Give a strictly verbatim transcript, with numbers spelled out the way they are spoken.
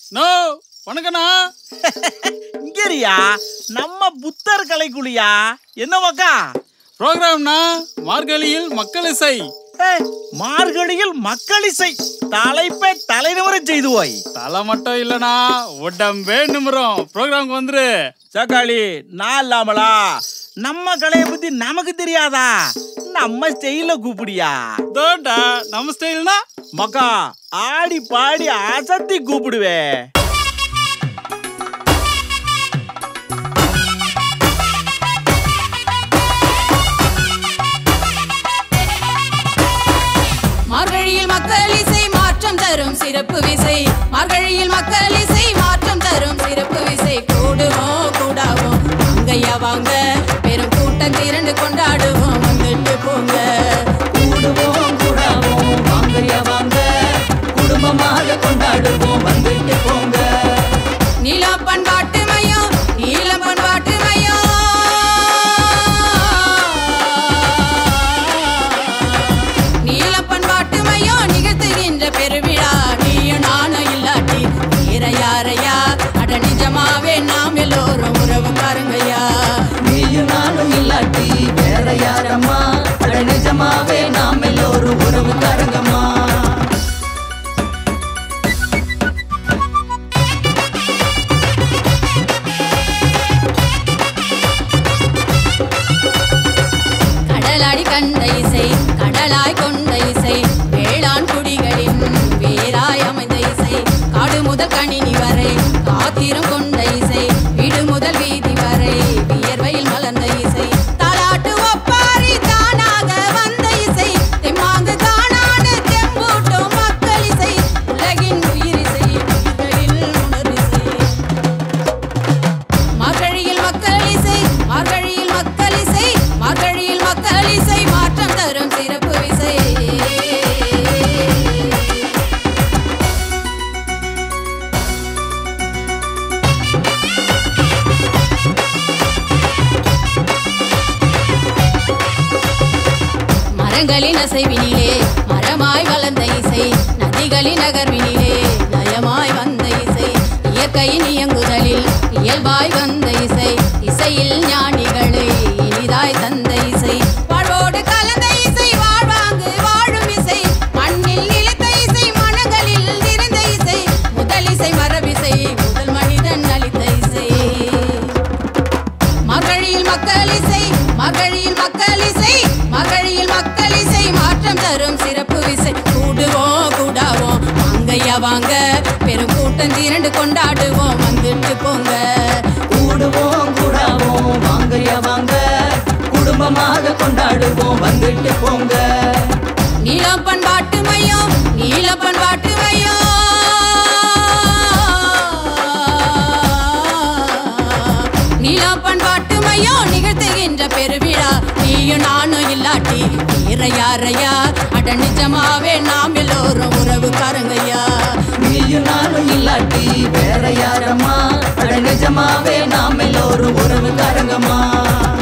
No வணக்கண்ணா. இங்கரியா நம்ம புத்தர் கலைக்குழியா என்ன மக்கா ப்ரோக்ராம்னா மார்கழியில் மக்கள் இசை. மார்கழியில் மக்கள் இசை தலைப்பை தலைநிமிர செய்து போய் தலை மட்டும் இல்லனா உடம்பே நிமிரும். ப்ரோக்ராம்க்கு வந்துரு. சக்காளி நான் இல்லாமலா நம்ம கலையை பத்தி நமக்கு தெரியாதா? நம்ம ஸ்டைல கூப்பிடியா? தோட்டா நம்ம ஸ்டைல்னா மக்கா ஆடி பாடி அசத்தி கூப்பிடுவே. மார்கழியில் மக்கள் இசை மாற்றம் தரும் சிறப்பு விசை. மார்கழியில் மக்கள் இசை மாற்றம் தரும் சிறப்பு விசை. கூடுவோம் கூடாவோம் அங்கையா வாங்க, பெரும் கூட்டம் திரண்டு கொண்டாடுவோம் வந்துட்டு போங்க. கூடுவோம் கூடாவோம் வாங்கையா வாங்க, குடும்பமாக கொண்டாடுவோம் வந்துட்டு போங்க. நீலா பண்பாட்டு மையம் நீல பண்பாட்டு மையம் நீல பண்பாட்டு மையம் நிகழ்த்துகின்ற பெருவிழா. நீயும் நானும் இல்லாட்டி வேற யாரையா? அட நிஜமாவே நாம் எல்லோரும் உறவுக்காரங்கய்யா. நீயும் நானும் இல்லாட்டி வேற யாரம்மா? அட நிஜமாவே நாம் எல்லோரும் உறவுக்காரங்கம்மா. கடலாடி கண்ட இசை கடலாய் கொண்ட இசை, வேளாண் குடிகளின் வேராய் அமைந்த இசை. காடு முதல் கணினி வரை காத்திரம் கொண்ட இசை, வீடு முதல் வீதி வரை வியர்வையில் மலர்ந்த இசை. தாலாட்டு ஒப்பாரி தானாக வந்த இசை, தெம்மாங்கு காணாடு தெம்பூட்டும் மக்கள் இசை. உலகின் உயிர் இசை உயிர்களில் உணர் இசை. மார்கழியில் மக்கள் இசை மார்கழியில் மக்கள் இசை மார்கழியில் மக்கள் இசை மாற்றம் தரும் சிறப்பு விசை. மரங்களின் அசைவினிலே மரமாய் வளர்ந்த இசை, நதிகளின் நகர்வினிலே லயமாய் வந்த இசை. இயற்கையின் இயங்குதலில் இயல்பாய் வந்த இசை, இசையில் ஞானிகளை இனிதாய் தந்த இசை. வாழ்வோடு கலந்த இசை வாழ்வாங்கு வாழும் இசை, மண்ணில் நிலைத்த இசை மனங்களில் நிறைந்த இசை. முதல் இசை மரபிசை முதல் மனிதன் அளித்த இசை. மார்கழியில் மக்கள் இசை மார்கழியில் மக்கள் இசை மார்கழியில் மக்கள் இசை மாற்றம் தரும் சிறப்பு விசை. கூடுவோம் கூடாவோம் அங்கையா வாங்க, பெரும் கூட்டம் திரண்டு கொண்டாடுவோம் வந்துட்டு போங்க. கூடுவோம் கூடாவோம் வாங்கையா வாங்க, குடும்பமாக கொண்டாடுவோம் வந்துட்டு போங்க. நீலம் பண்பாட்டு மையம் நீல பண்பாட்டு மையம் நீலம் பண்பாட்டு மையம் நிகழ்த்துகின்ற பெருவிழா. நீயும் நானும் இல்லாட்டி வேற யாரையா? அட நிஜமாவே நாம் எல்லோரும் உறவுக்காரங்கய்யா. நீயும் நானும் இல்லாட்டி வேற யாரம்மா? அட நிஜமாவே நாம் எல்லோரும் உறவுக்காரங்கம்மா.